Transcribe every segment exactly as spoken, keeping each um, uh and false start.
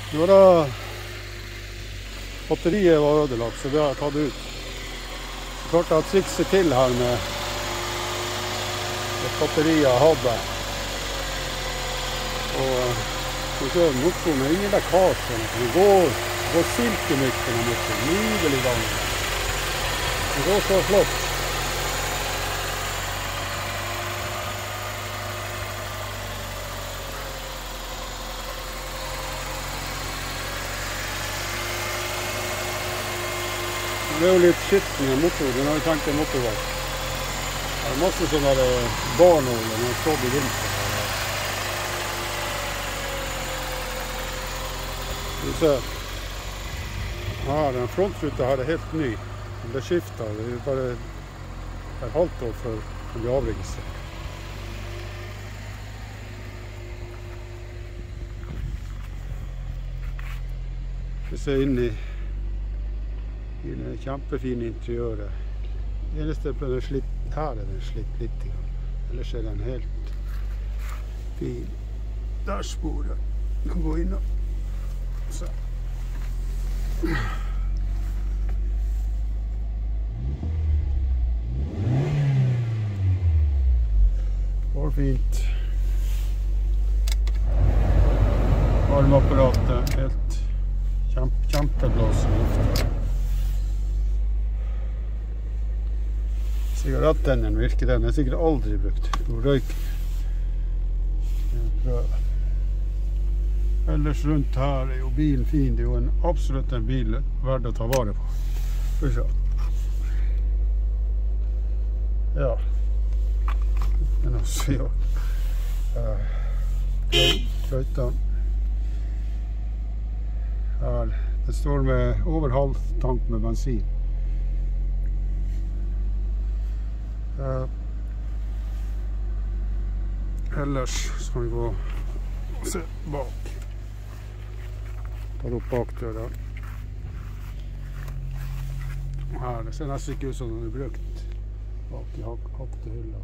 Nå da batteriet var ødelagt, så det har jeg tatt ut. Så klart jeg trikset til her med et batteri jeg hadde. Og så er motoren er ingen lekkasje. Det går, går silkemykt på den motoren. Nydelig gang. Det går så flott. Det er jo litt skitten i motoren. Den har jo tenkt en motorvakt. Det er masse sånne barnåler når den står i vinter. Vi ser. Her, den frontruta her er helt ny. Den ble skiftet. Det er bare et halvt år før den blir avregistrert. Vi ser inn i i det kjempefine interiøret. Det eneste på den slitt, her er den slitt litt. Ellers er den helt fin. Der sporet. Du kan gå inn og se. Går fint. Varmeapparatet helt kjempe, kjempeblås i lufta. Sigarettenden virker den, den er sikkert aldri brukt. God røyk. Ellers rundt her er jo bilen fin, det er jo en, absolutt en bil verdt å ta vare på. Skal vi se. Ja. Men også jo. Kløyta. Her. Det står med over halv tank med bensin. Uh, ellers skal vi gå og se bak. Tar opp bakdøra. Her, det ser nesten ikke ut som den er brukt bak i hak hakte hylla.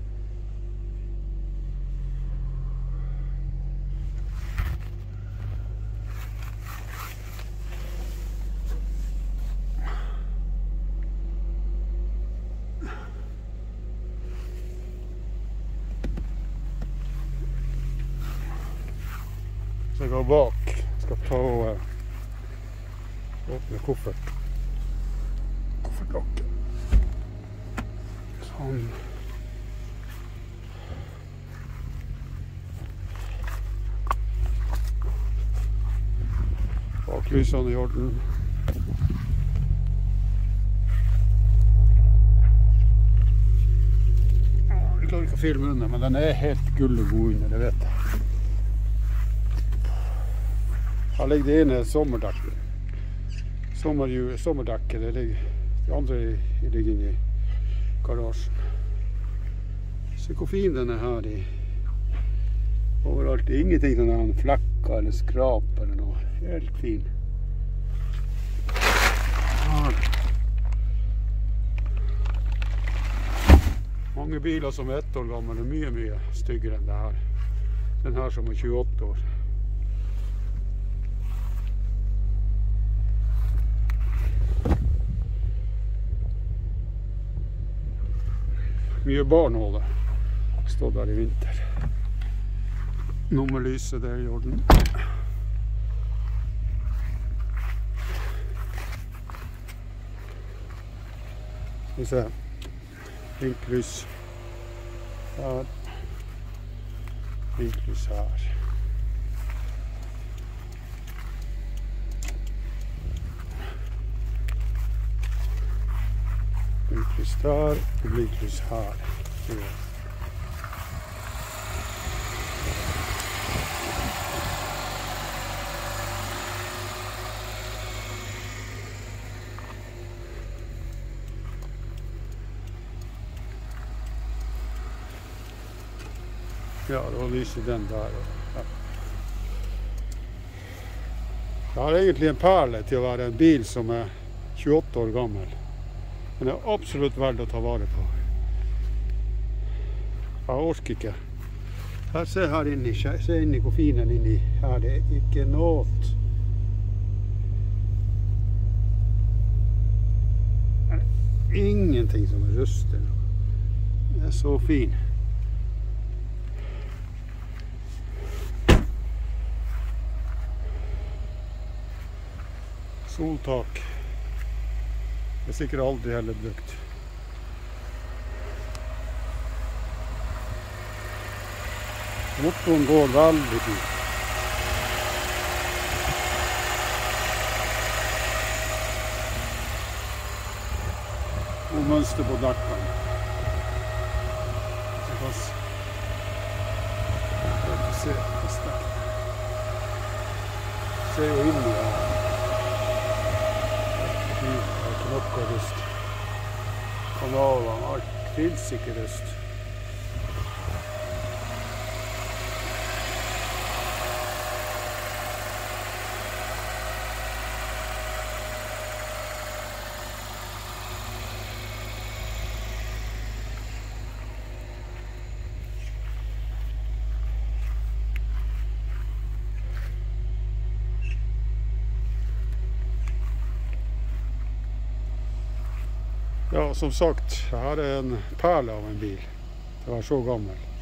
Så jeg går bak, skal ta og uh, åpne koffert. Koffertlokket. Sånn. Baklysene i orden. Jeg klarer ikke å filme under, men den er helt gull og god under, det vet jeg. Her ligger det ene sommerdekket. Sommerhjul, sommerdekket, det ligger, det andre ligger inne i garasjen. Se hvor fin den er her i. Overalt, det er ingenting sånn her flekker eller skrap eller noe. Helt fin. Her. Mange biler som er ett år gammel er mye, mye styggere enn det her. Den her som er tjueåtte år. Mye barnåle står der i vinter. Nummerlyset, det er i orden. Skal vi se. Vinklys her. Vinklys her. Vinklys der, og vinklys her. Ja. Ja, da lyser den der. Ja. Det er egentlig en perle til å være en bil som er tjueåtte år gammel. Men det er absolutt verdt å ta vare på. Jeg orker ikke. Her, se her inni, se inni hvor fin den inni. Her det er ikke noe ingenting som ruster. Det er så fin. Soltak. Det er sikkert aldri heller brukt. Motoren går veldig fint. Og mønster på dekkene. Så kan vi se på stekk. Se jo inn i her. Det er knokka rust. Kanalene, alt finnes ikke rust. Ja, som sagt, her er en perle av en bil. Det var så gammel.